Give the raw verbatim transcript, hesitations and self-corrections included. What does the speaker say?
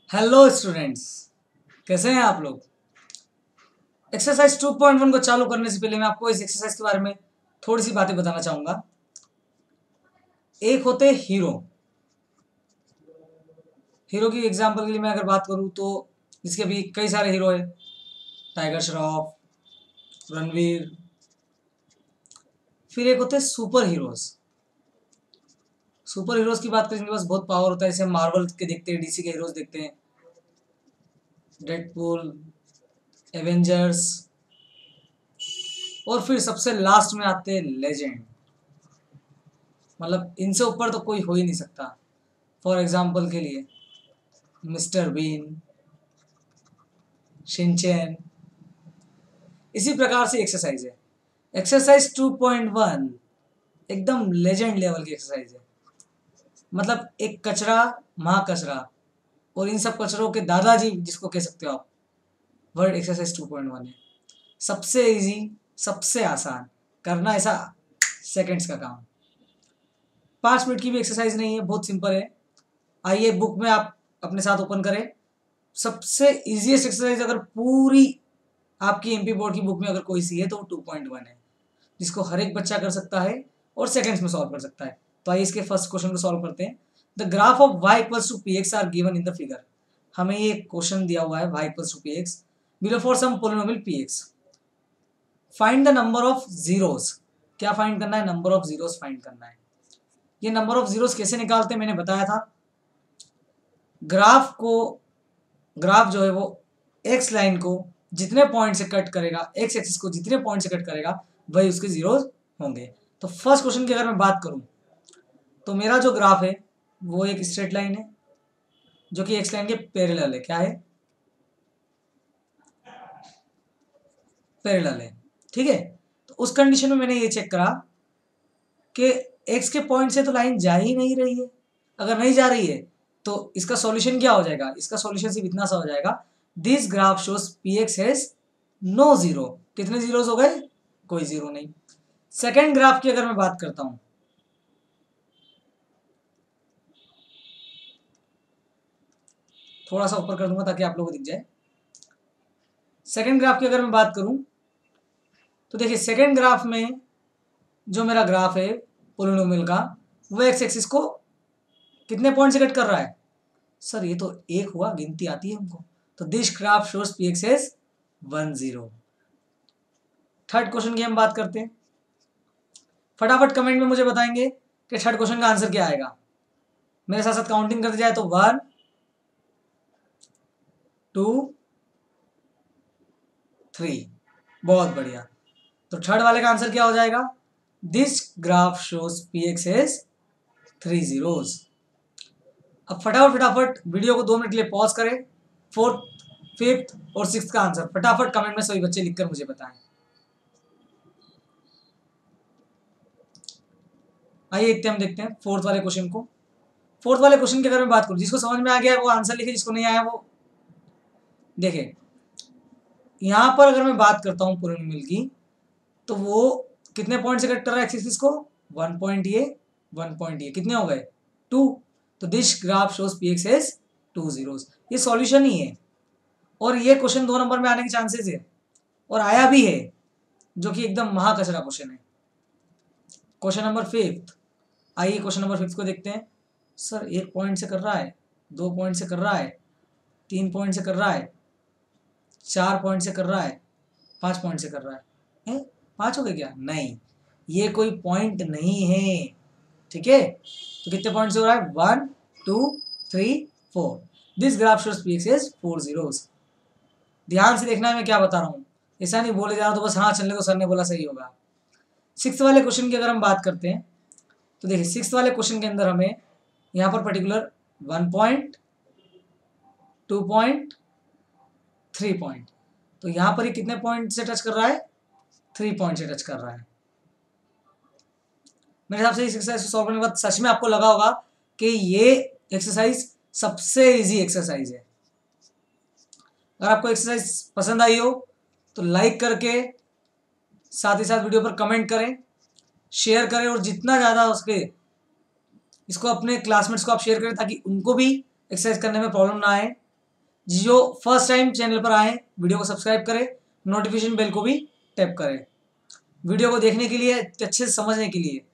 Hello students, कैसे हैं आप लोग। एक्सरसाइज टू पॉइंट वन को चालू करने से पहले मैं आपको इस एक्सरसाइज के बारे में थोड़ी सी बातें बताना चाहूँगा। एक होते हीरो। हीरो की एग्जांपल के लिए मैं अगर बात करूँ तो इसके भी कई सारे हीरो हैं। टाइगर श्रॉफ, रणवीर। फिर एक होते सुपर हीरोज। सुपर हीरोज की बात करें जिनके पास बहुत पावर होता है, जैसे मार्वल के देखते हैं, डीसी के हीरोज देखते हैं, डेडपूल, एवेंजर्स। और फिर सबसे लास्ट में आते हैं लेजेंड। मतलब इनसे ऊपर तो कोई हो ही नहीं सकता। फॉर एग्जाम्पल के लिए मिस्टर बीन, शिनचैन। इसी प्रकार से एक्सरसाइज है। एक्सरसाइज टू पॉइंट वन एकदम लेजेंड लेवल की एक्सरसाइज है। मतलब एक कचरा महा कचरा और इन सब कचरों के दादाजी जिसको कह सकते हो आप, word exercise two point one है। सबसे इजी, सबसे आसान, करना ऐसा सेकंड्स का काम। पाँच मिनट की भी एक्सरसाइज नहीं है, बहुत सिंपल है। आइए बुक में आप अपने साथ ओपन करें। सबसे इजीएस्ट एक्सरसाइज अगर पूरी आपकी एमपी बोर्ड की बुक में अगर कोई सी है तो वो टू पॉइंट वन है, जिसको हर एक बच्चा कर सकता है और सेकंड्स में सॉल्व कर सकता है। तो आइए इसके फर्स्ट क्वेश्चन को सॉल्व करते हैं। The graph of y equals to P X are given in the figure. हमें ये क्वेश्चन दिया हुआ है y equals to P X below for some polynomial px। Find the number of zeros. क्या find करना है? नंबर ऑफ जीरोस फाइंड करना है। ये नंबर ऑफ जीरोस कैसे निकालते हैं मैंने बताया था। ग्राफ को ग्राफ जो है वो एक्स लाइन को जितने पॉइंट से कट करेगा, एक्स एक्सिस को जितने पॉइंट से कट करेगा वही उसके जीरोस होंगे। तो फर्स्ट क्वेश्चन की अगर मैं बात करूं तो मेरा जो ग्राफ है वो एक स्ट्रेट लाइन है जो कि एक्स लाइन के पैरेलल है। क्या है? पैरेलल है। ठीक है। तो उस कंडीशन में मैंने ये चेक करा कि एक्स के पॉइंट से तो लाइन जा ही नहीं रही है। अगर नहीं जा रही है तो इसका सॉल्यूशन क्या हो जाएगा? इसका सॉल्यूशन सिर्फ इतना सा हो जाएगा, this graph shows P X has no zero. कितने जीरोस हो गए? कोई जीरो नहीं। सेकेंड ग्राफ की अगर मैं बात करता हूं, थोड़ा सा ऊपर कर दूंगा ताकि आप लोगों को दिख जाए। सेकेंड ग्राफ की अगर मैं बात करूं तो देखिए, सेकेंड ग्राफ में जो मेरा ग्राफ है पोलिनोमियल का, वो एक्स एक्सिस को कितने पॉइंट से कट कर रहा है? सर ये तो एक हुआ, गिनती आती है हमको। तो this graph shows P X as one zero. Third question की हम बात करते हैं। फटाफट कमेंट में मुझे बताएंगे कि थर्ड क्वेश्चन का आंसर क्या आएगा। मेरे साथ साथ काउंटिंग करते जाए तो वन, टू, थ्री। बहुत बढ़िया। तो थर्ड वाले का आंसर क्या हो जाएगा? This graph shows P X as three zeros. अब फटाफट फटाफट वीडियो को दो मिनट के लिए पॉज करें। फोर्थ, फिफ्थ और सिक्स का आंसर फटाफट कमेंट में सभी बच्चे लिखकर मुझे बताएं। आइए इतने हम देखते हैं फोर्थ वाले क्वेश्चन को। फोर्थ वाले क्वेश्चन की अगर मैं बात करूं, जिसको समझ में आ गया वो आंसर लिखे, जिसको नहीं आया वो देखे। यहां पर अगर मैं बात करता हूं पोलिनोमियल की, तो वो कितने पॉइंट से कट कर रहा है एक्स एक्सिस को? वन पॉइंट ये, वन पॉइंट ये, कितने हो गए? टू। तो this graph shows P X as two zeros. ये सॉल्यूशन ही है और ये क्वेश्चन दो नंबर में आने के चांसेस है और आया भी है, जो कि एकदम महाकचरा क्वेश्चन है। Question number fifth. आइए क्वेश्चन नंबर फिफ्थ को देखते हैं। सर एक पॉइंट से कर रहा है, दो पॉइंट से कर रहा है, तीन पॉइंट से कर रहा है, चार पॉइंट से कर रहा है, पांच पॉइंट से कर रहा है। हैं? पांच हो गए क्या? नहीं, ये कोई पॉइंट नहीं है। ठीक है। तो कितने पॉइंट से हो रहा है? One, two, three, four. This graph shows P X as four zeros. ध्यान से देखना है मैं क्या बता रहा हूँ, ऐसा नहीं बोले जा रहा तो बस हाँ चलने को सर ने बोला सही होगा। सिक्स वाले क्वेश्चन की अगर हम बात करते हैं तो देखिए, सिक्स वाले क्वेश्चन के अंदर हमें यहाँ पर particular one point, two point, three point. तो यहाँ पर ये कितने पॉइंट से टच कर रहा है? थ्री पॉइंट से टच कर रहा है। मेरे हिसाब से इस एक्सरसाइज को सॉल्व करने के बाद सच में आपको लगा होगा कि ये एक्सरसाइज सबसे इजी एक्सरसाइज है। अगर आपको एक्सरसाइज पसंद आई हो तो लाइक करके साथ ही साथ वीडियो पर कमेंट करें, शेयर करें और जितना ज़्यादा हो सके इसको अपने क्लासमेट्स को आप शेयर करें ताकि उनको भी एक्सरसाइज करने में प्रॉब्लम ना आए। जो फर्स्ट टाइम चैनल पर आए वीडियो को सब्सक्राइब करें, नोटिफिकेशन बेल को भी टैप करें। वीडियो को देखने के लिए, अच्छे से समझने के लिए।